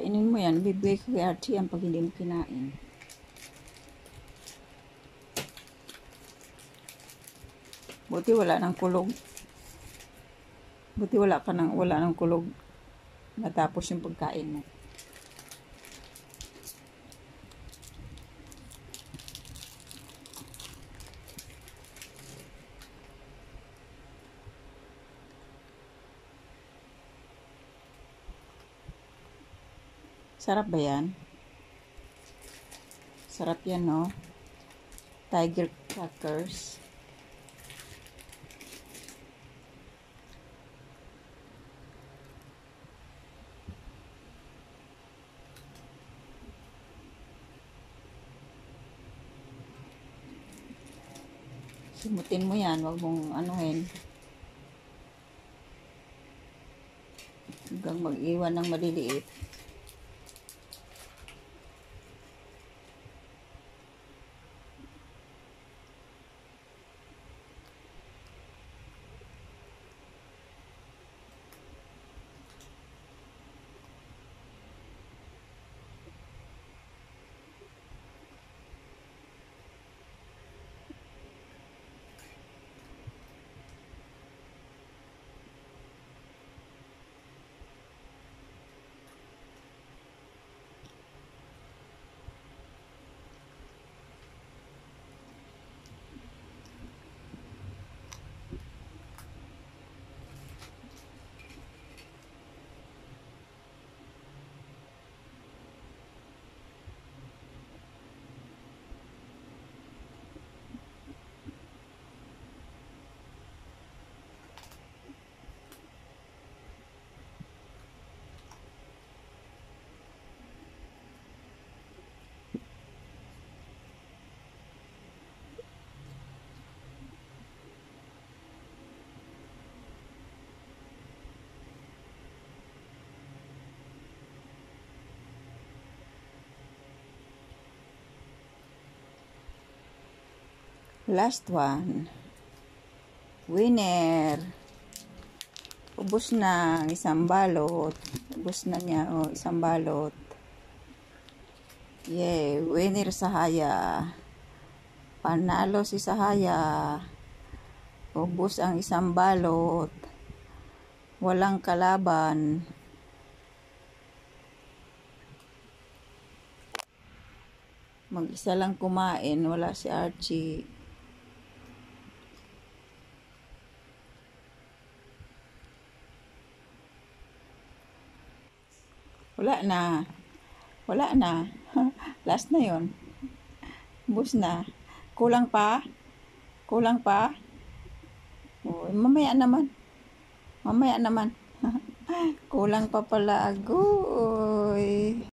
Kainin mo yan. Bibigay ko kay Archie yan pag hindi mo kinain. Buti wala ng kulog. Buti wala ng kulog. Matapos yung pagkain mo. Sarap ba yan? Sarap yan, no? Tiger crackers. Simutin mo yan. Huwag mong anuhin. Hanggang mag-iwan ng maliliit. Last one. Winner. Ubus na isang balot. Ubus na niya. Oh, isang balot. Yay. Winner Sahaya. Panalo si Sahaya. Ubus ang isang balot. Walang kalaban. Mag-isa lang kumain. Wala si Archie. Wala na. Wala na. Last na yon. Ubus na. Kulang pa? Kulang pa? Oh, mamaya naman. Mamaya naman. Kulang pa pala. Agoy.